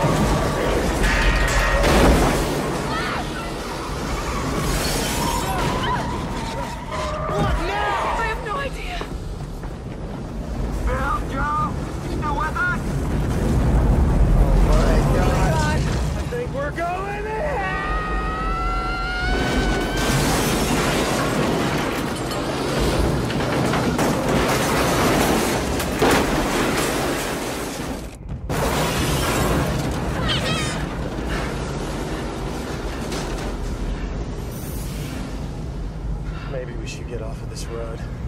I have no idea. Bill, Joe, you still with us? Oh my God. I think we're going in! Maybe we should get off of this road.